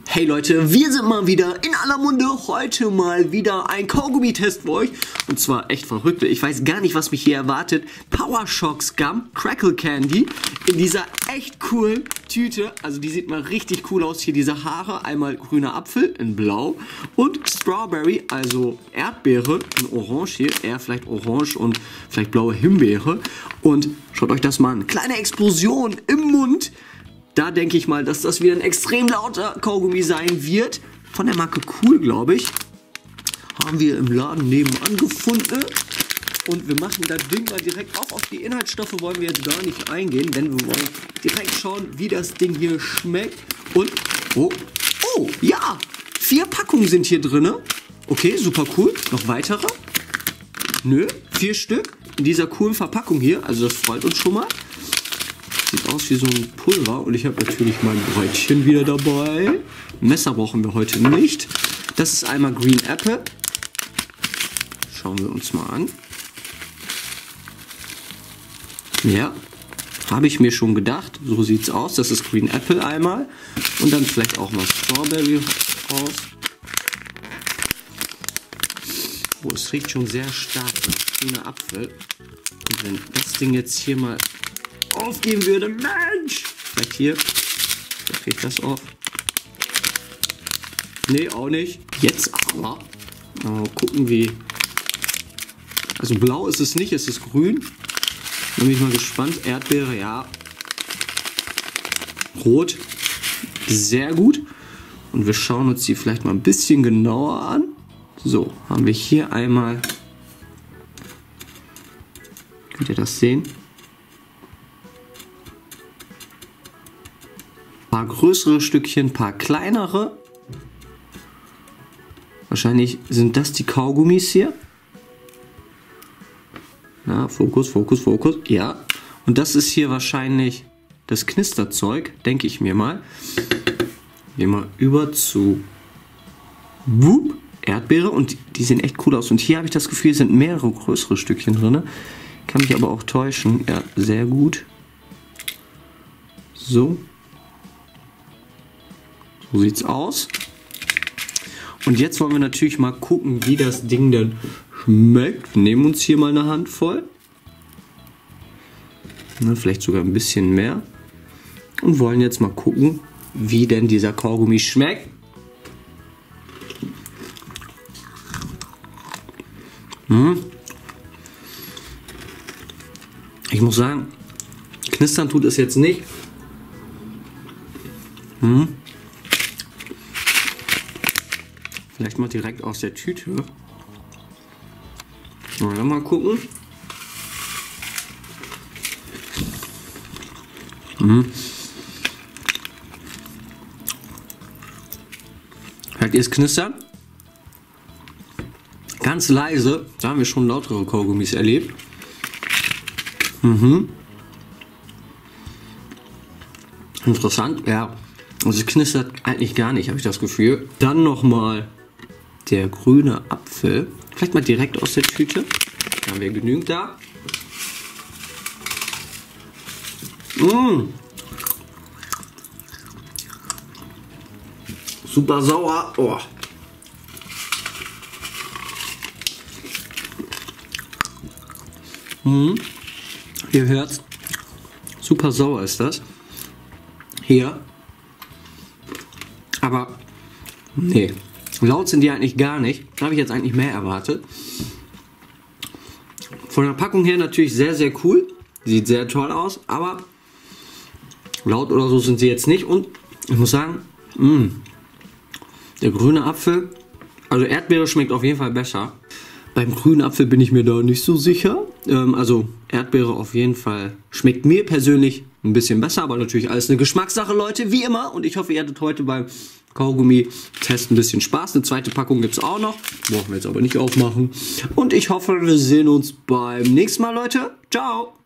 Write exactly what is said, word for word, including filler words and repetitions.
Hey Leute, wir sind mal wieder in aller Munde. Heute mal wieder ein Kaugummi-Test für euch. Und zwar echt verrückt. Ich weiß gar nicht, was mich hier erwartet. Power Shocks Gum Crackle Candy in dieser echt coolen Tüte. Also die sieht mal richtig cool aus. Hier diese Haare. Einmal grüner Apfel in blau und Strawberry, also Erdbeere in orange hier. Eher vielleicht orange und vielleicht blaue Himbeere. Und schaut euch das mal an. Kleine Explosion im Mund. Da denke ich mal, dass das wieder ein extrem lauter Kaugummi sein wird. Von der Marke Cool, glaube ich. Haben wir im Laden nebenan gefunden. Und wir machen das Ding mal direkt auf. Auf die Inhaltsstoffe wollen wir jetzt gar nicht eingehen, denn wir wollen direkt schauen, wie das Ding hier schmeckt. Und, oh, oh, ja, vier Packungen sind hier drin. Okay, super cool. Noch weitere? Nö, vier Stück in dieser coolen Verpackung hier. Also das freut uns schon mal. Sieht aus wie so ein Pulver und ich habe natürlich mein Brötchen wieder dabei. Messer brauchen wir heute nicht. Das ist einmal Green Apple. Schauen wir uns mal an. Ja, habe ich mir schon gedacht. So sieht es aus. Das ist Green Apple einmal. Und dann vielleicht auch mal Strawberry raus. Oh, es riecht schon sehr stark nach grüner Apfel. Und wenn das Ding jetzt hier mal aufgeben würde, Mensch! Vielleicht hier. Da kriegt das auf. Nee, auch nicht. Jetzt aber. Oh, gucken wie. Also blau ist es nicht, es ist grün. Da bin ich mal gespannt. Erdbeere, ja. Rot. Sehr gut. Und wir schauen uns die vielleicht mal ein bisschen genauer an. So, haben wir hier einmal. Könnt ihr das sehen? Ein paar größere Stückchen, ein paar kleinere. Wahrscheinlich sind das die Kaugummis hier. Na, Fokus, Fokus, Fokus. Ja. Und das ist hier wahrscheinlich das Knisterzeug, denke ich mir mal. Gehen wir über zu Wup, Erdbeere. Und die sehen echt cool aus. Und hier habe ich das Gefühl, es sind mehrere größere Stückchen drin. Kann mich aber auch täuschen. Ja, sehr gut. So. So sieht's aus. Und jetzt wollen wir natürlich mal gucken, wie das Ding dann schmeckt. Wir nehmen uns hier mal eine Handvoll. Na, vielleicht sogar ein bisschen mehr. Und wollen jetzt mal gucken, wie denn dieser Kaugummi schmeckt. Hm. Ich muss sagen, knistern tut es jetzt nicht. Hm. Vielleicht mal direkt aus der Tüte. Mal, mal gucken. Mhm. Hört ihr es knistern? Ganz leise. Da haben wir schon lautere Kaugummis erlebt. Mhm. Interessant, ja. Also es knistert eigentlich gar nicht, habe ich das Gefühl. Dann nochmal der grüne Apfel. Vielleicht mal direkt aus der Tüte. Da haben wir genügend da. Mmh. Super sauer. Oh. Mmh. Ihr hört's. Super sauer ist das. Hier. Aber nee. Laut sind die eigentlich gar nicht. Da habe ich jetzt eigentlich mehr erwartet. Von der Packung her natürlich sehr, sehr cool. Sieht sehr toll aus. Aber laut oder so sind sie jetzt nicht. Und ich muss sagen, mh, der grüne Apfel, also Erdbeere schmeckt auf jeden Fall besser. Beim grünen Apfel bin ich mir da nicht so sicher. Ähm, also Erdbeere auf jeden Fall schmeckt mir persönlich ein bisschen besser. Aber natürlich alles eine Geschmackssache, Leute, wie immer. Und ich hoffe, ihr hattet heute beim Kaugummi-Test ein bisschen Spaß. Eine zweite Packung gibt es auch noch. Brauchen wir jetzt aber nicht aufmachen. Und ich hoffe, wir sehen uns beim nächsten Mal, Leute. Ciao!